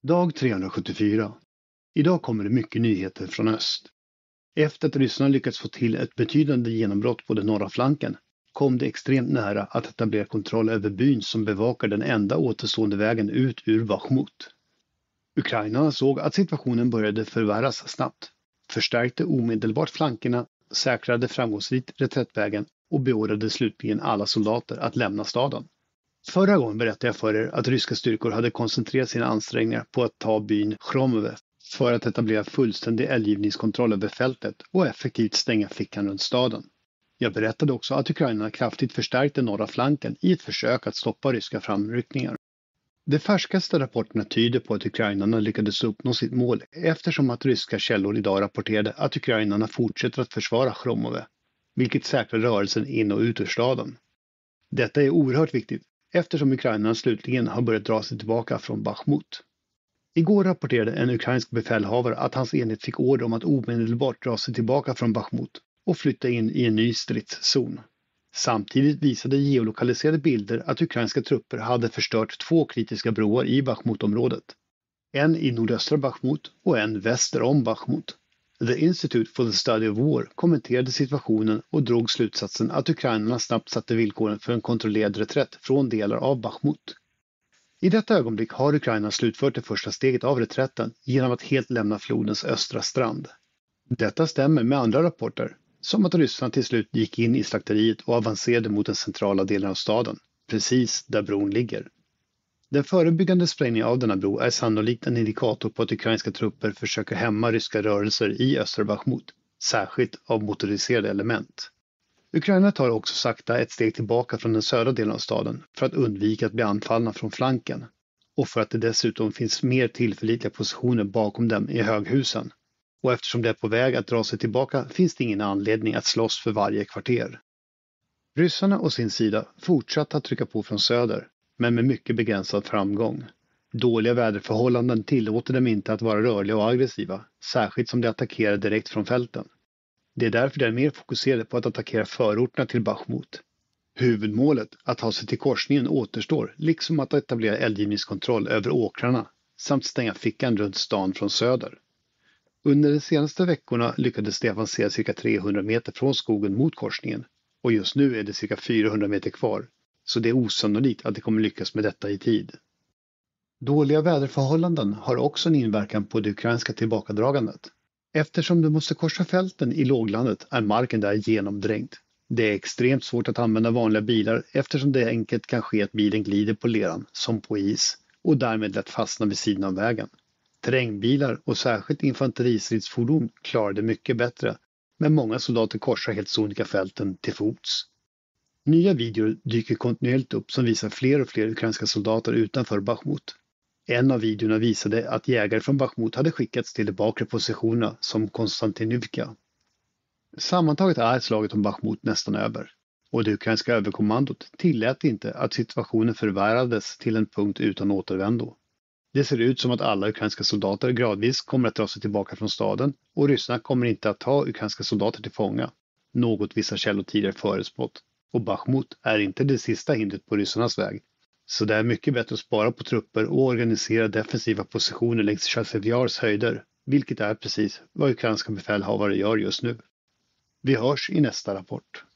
Dag 374. Idag kommer det mycket nyheter från öst. Efter att ryssarna lyckats få till ett betydande genombrott på den norra flanken kom det extremt nära att etablera kontroll över byn som bevakar den enda återstående vägen ut ur Bachmut. Ukraina såg att situationen började förvärras snabbt, förstärkte omedelbart flankerna, säkrade framgångsrikt reträttvägen och beordrade slutligen alla soldater att lämna staden. Förra gången berättade jag för er att ryska styrkor hade koncentrerat sina ansträngningar på att ta byn Chromove för att etablera fullständig eldgivningskontroll över fältet och effektivt stänga fickan runt staden. Jag berättade också att Ukraina kraftigt förstärkte norra flanken i ett försök att stoppa ryska framryckningar. De färskaste rapporterna tyder på att ukrainarna lyckades uppnå sitt mål eftersom att ryska källor idag rapporterade att ukrainarna fortsätter att försvara Chromove, vilket säkrar rörelsen in och ut ur staden. Detta är oerhört viktigt eftersom ukrainarna slutligen har börjat dra sig tillbaka från Bachmut. Igår rapporterade en ukrainsk befälhavare att hans enhet fick order om att omedelbart dra sig tillbaka från Bachmut och flytta in i en ny stridszon. Samtidigt visade geolokaliserade bilder att ukrainska trupper hade förstört 2 kritiska broar i Bachmut-området. En i nordöstra Bachmut och en väster om Bachmut. The Institute for the Study of War kommenterade situationen och drog slutsatsen att ukrainarna snabbt satte villkoren för en kontrollerad reträtt från delar av Bachmut. I detta ögonblick har Ukraina slutfört det första steget av reträtten genom att helt lämna flodens östra strand. Detta stämmer med andra rapporter, som att ryssarna till slut gick in i slakteriet och avancerade mot den centrala delen av staden, precis där bron ligger. Den förebyggande sprängningen av denna bro är sannolikt en indikator på att ukrainska trupper försöker hämma ryska rörelser i östra Bachmut, särskilt av motoriserade element. Ukraina tar också sakta ett steg tillbaka från den södra delen av staden för att undvika att bli anfallna från flanken och för att det dessutom finns mer tillförlitliga positioner bakom dem i höghusen. Och eftersom det är på väg att dra sig tillbaka finns det ingen anledning att slåss för varje kvarter. Ryssarna å sin sida fortsatte att trycka på från söder, men med mycket begränsad framgång. Dåliga väderförhållanden tillåter dem inte att vara rörliga och aggressiva, särskilt som de attackerar direkt från fälten. Det är därför de är mer fokuserade på att attackera förorterna till Bachmut. Huvudmålet, att ta sig till korsningen, återstår, liksom att etablera eldgivningskontroll över åkrarna samt stänga fickan runt stan från söder. Under de senaste veckorna lyckades de avancera cirka 300 meter från skogen mot korsningen och just nu är det cirka 400 meter kvar, så det är osannolikt att de kommer lyckas med detta i tid. Dåliga väderförhållanden har också en inverkan på det ukrainska tillbakadragandet. Eftersom du måste korsa fälten i låglandet är marken där genomdrängd. Det är extremt svårt att använda vanliga bilar eftersom det enkelt kan ske att bilen glider på leran, som på is, och därmed lätt fastnar vid sidan av vägen. Terrängbilar och särskilt infanteristridsfordon klarar det mycket bättre, men många soldater korsar helt sonika fälten till fots. Nya videor dyker kontinuerligt upp som visar fler och fler ukrainska soldater utanför Bachmut. En av videorna visade att jägare från Bachmut hade skickats till de bakre positionerna som Konstantinivka. Sammantaget är slaget om Bachmut nästan över, och det ukrainska överkommandot tillät inte att situationen förvärrades till en punkt utan återvändo. Det ser ut som att alla ukrainska soldater gradvis kommer att dra sig tillbaka från staden och ryssarna kommer inte att ta ukrainska soldater till fånga, något vissa källor tidigare förespått. Och Bachmut är inte det sista hindret på ryssarnas väg. Så det är mycket bättre att spara på trupper och organisera defensiva positioner längs Chasiv-Jars höjder, vilket är precis vad ukrainska befälhavare gör just nu. Vi hörs i nästa rapport.